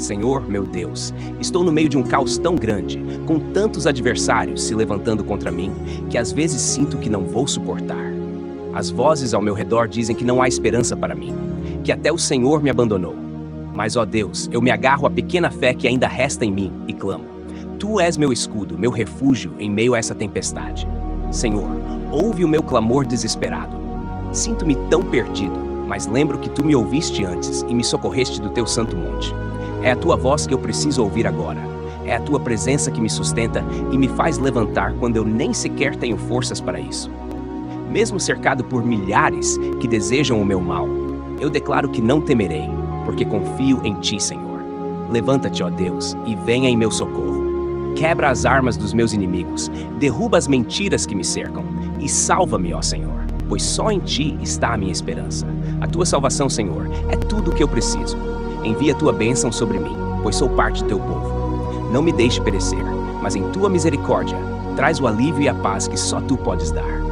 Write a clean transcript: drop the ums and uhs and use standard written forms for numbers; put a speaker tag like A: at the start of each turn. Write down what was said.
A: Senhor, meu Deus, estou no meio de um caos tão grande, com tantos adversários se levantando contra mim, que às vezes sinto que não vou suportar. As vozes ao meu redor dizem que não há esperança para mim, que até o Senhor me abandonou. Mas, ó Deus, eu me agarro à pequena fé que ainda resta em mim e clamo: Tu és meu escudo, meu refúgio em meio a essa tempestade. Senhor, ouve o meu clamor desesperado. Sinto-me tão perdido, mas lembro que Tu me ouviste antes e me socorreste do Teu santo monte. É a Tua voz que eu preciso ouvir agora. É a Tua presença que me sustenta e me faz levantar quando eu nem sequer tenho forças para isso. Mesmo cercado por milhares que desejam o meu mal, eu declaro que não temerei, porque confio em Ti, Senhor. Levanta-te, ó Deus, e venha em meu socorro. Quebra as armas dos meus inimigos, derruba as mentiras que me cercam e salva-me, ó Senhor, pois só em Ti está a minha esperança. A Tua salvação, Senhor, é tudo o que eu preciso. Envia a Tua bênção sobre mim, pois sou parte do Teu povo. Não me deixe perecer, mas em Tua misericórdia, traz o alívio e a paz que só Tu podes dar.